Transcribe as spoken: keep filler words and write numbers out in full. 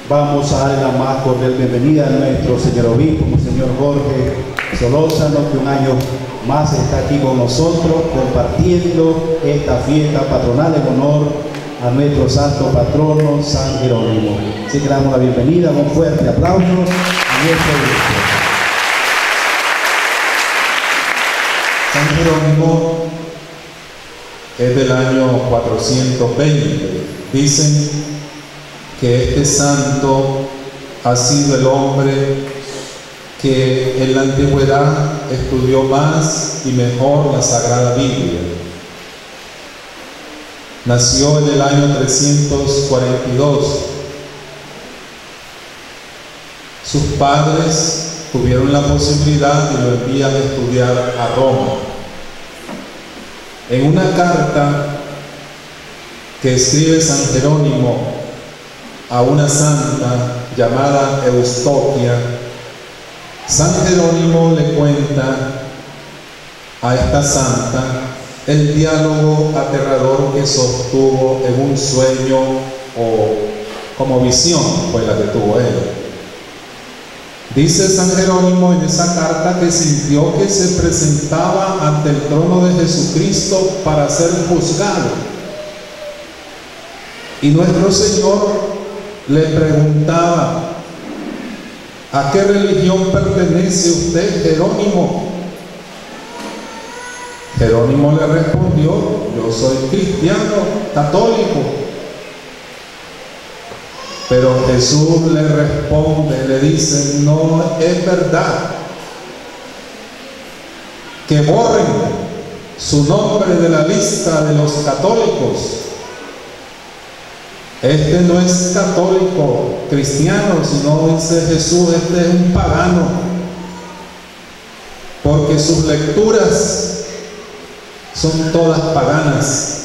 Vamos a darle la más cordial bienvenida a nuestro señor obispo, Monseñor Jorge Solórzano, que un año más está aquí con nosotros compartiendo esta fiesta patronal en honor a nuestro santo patrono San Jerónimo. Así que damos la bienvenida, un fuerte aplauso a nuestro obispo. San Jerónimo es del año cuatrocientos veinte. Dicen que este santo ha sido el hombre que en la antigüedad estudió más y mejor la Sagrada Biblia. Nació en el año trescientos cuarenta y dos. Sus padres tuvieron la posibilidad y lo envían a estudiar a Roma. En una carta que escribe San Jerónimo a una santa llamada Eustoquia, San Jerónimo le cuenta a esta santa el diálogo aterrador que sostuvo en un sueño o como visión fue la que tuvo él. Dice San Jerónimo en esa carta que sintió que se presentaba ante el trono de Jesucristo para ser juzgado. Y nuestro Señor le preguntaba: ¿a qué religión pertenece usted, Jerónimo? Jerónimo le respondió: yo soy cristiano, católico. Pero Jesús le responde, le dice: no es verdad. Que borren su nombre de la lista de los católicos. Este no es católico, cristiano, sino dice Jesús, este es un pagano. Porque sus lecturas son todas paganas.